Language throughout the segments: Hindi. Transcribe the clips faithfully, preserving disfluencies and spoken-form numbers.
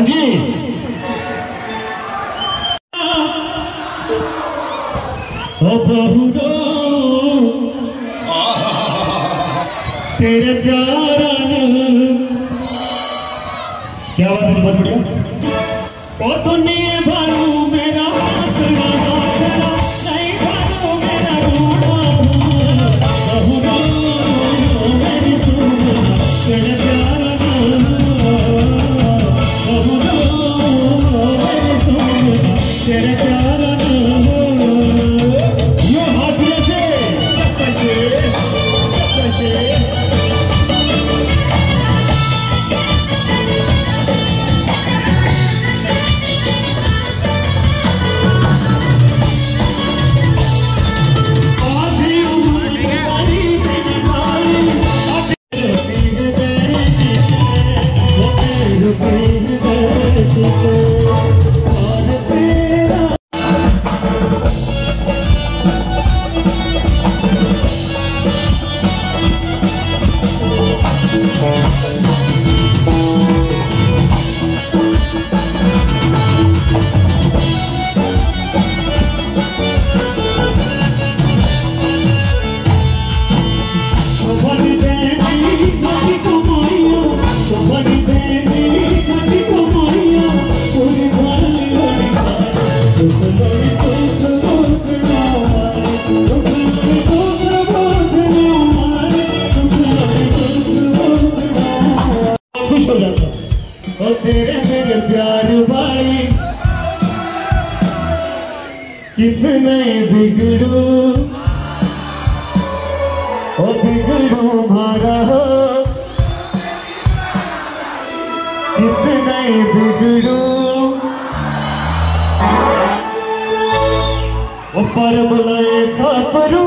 जी ओ बहुरो तेरे प्यारा क्या बात है बहुत बढ़िया ओ दुनिया भालू मेरा आसरा आसरा नहीं भालू मेरा रोना बहुरो मेरी सुना तेरे प्यारा बहुरो मेरी सुना तेरे प्यारा ये हाथी से कैसे कैसे तेरे मेरे प्यार वाली किस नहीं बिगड़ू ओ बिगड़ू मारा हो किस नहीं बिगड़ू ओ पर बुलाए छापरू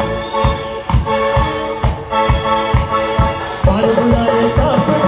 पर बुलाए छापरू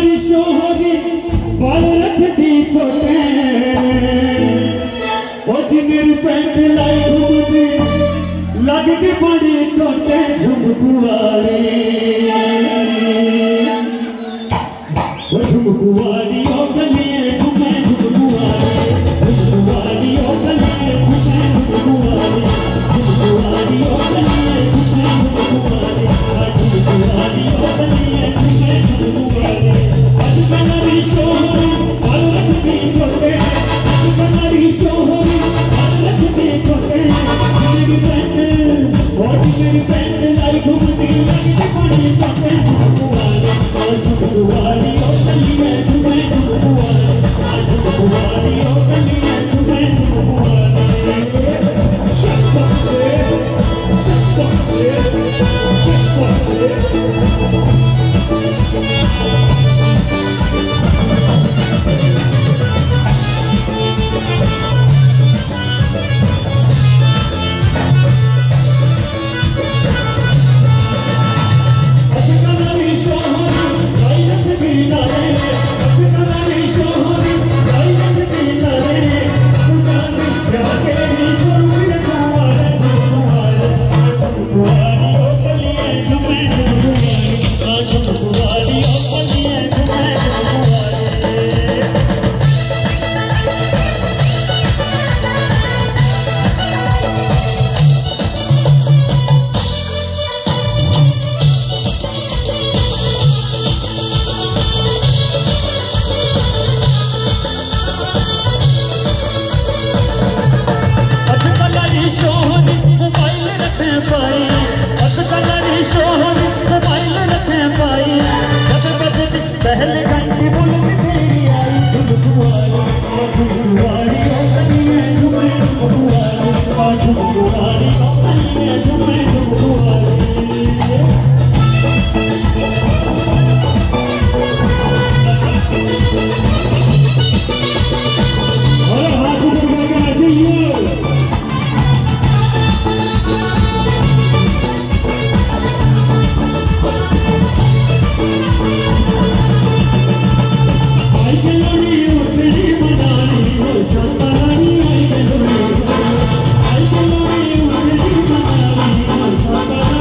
कलारी शोहरी बाल रखती छोटे ओ जी मेरी पैंट लाई घूमती लगती बड़ी टोटे झुमकू वाली ओ झुमकू वाली ओ गलिए झुमे झुमकू वाली झुमकू वाली ओ गलिए झुमे झुमकू वाली झुमकू वाली ओ गलिए झुमे झुमकू वाली झुमकू वाली ओ गलिए झुमे झुमकू वाली आज कलारी शोहरी बाल रखती छोटे आज कलारी शोहरी बाल रखती छोटे मेरी पैंट और मेरी पैंट लाई घूमती लगती बड़ी टोटे झुमकू वाली ओ झुमकू वाली ओ गलिए झुमे झुमकू वाली झुमकू वाली ओ गलिए झुमे झुमकू वाली शक्कर शक्कर पहले घंटी बुलंद तेरी आई झुमकू वाली झुमकू वाली ओ गलिए झुमे झुमकू वाली झुमकू वाली ओ गलिए झुमे झुमकू वाली और हाथ ऊपर करके नाचिए Bye.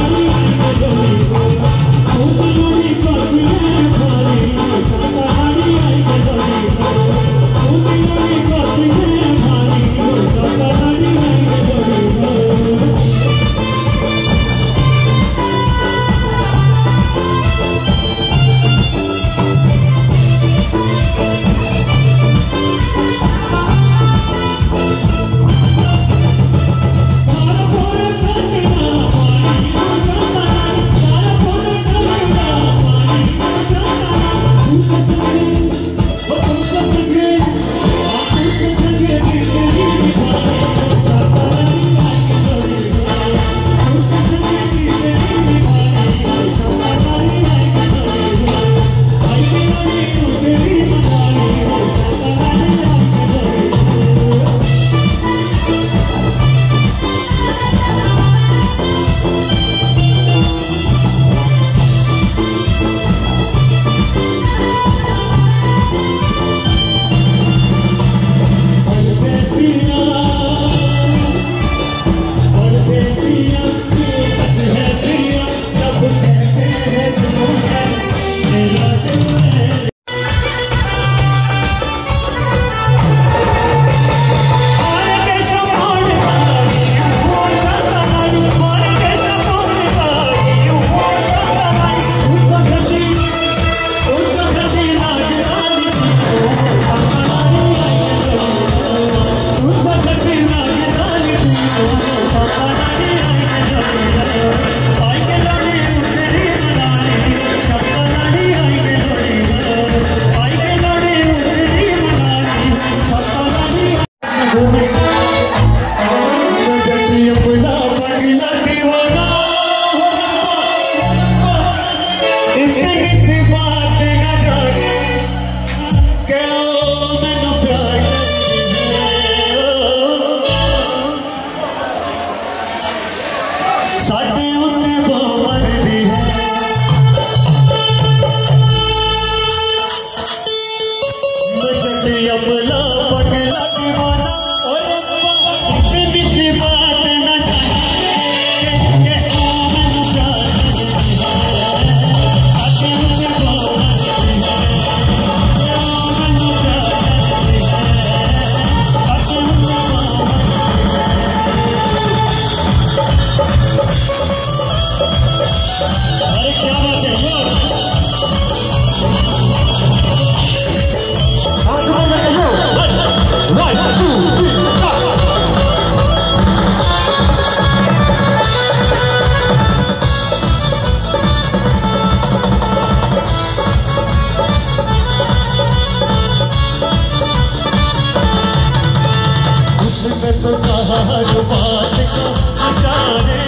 कहा हर बात को इशारे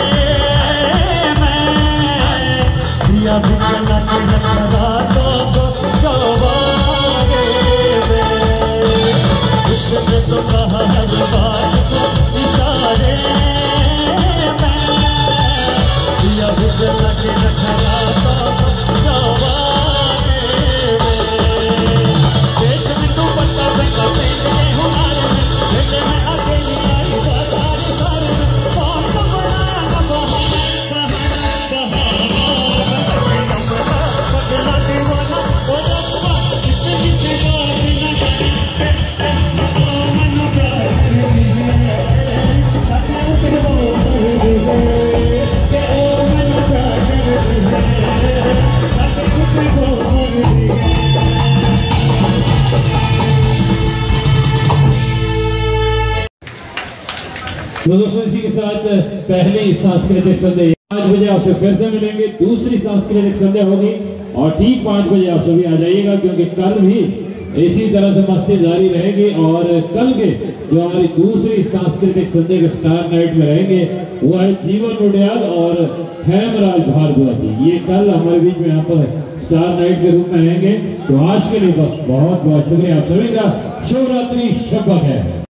में दिया भी चला के रखा रातों को चौबारे में उसने तो कहा हर बात को इशारे में दिया भी चला के रखा रातों को चौबारे में देश में तू बता बता मेरे हुनर में मेरे में अकेली आई बाजार सारे में बहुत बड़ा बहाना बदला दीवाना ओ रब्बा किसे किसे बात न करे ओ मन प्यार साथे उतर बोल के ओ मन प्यार साथे उतर बोल तो दोस्तों इसी के साथ पहली सांस्कृतिक संध्या पाँच बजे आपसे फिर से मिलेंगे। दूसरी सांस्कृतिक संध्या होगी और ठीक पाँच बजे आप सभी आ जाइएगा, क्योंकि कल भी इसी तरह से मस्ती जारी रहेगी। और कल के जो हमारी दूसरी सांस्कृतिक संध्या के स्टार नाइट में रहेंगे वो है जीवन उड़ियाल और हेमराज भारद्वाज जी। ये कल हमारे बीच में यहाँ पर स्टार नाइट के रूप में रहेंगे। तो आज के लिए बस बहुत बहुत शुक्रिया आप सभी का। शिवरात्रि शुभ है।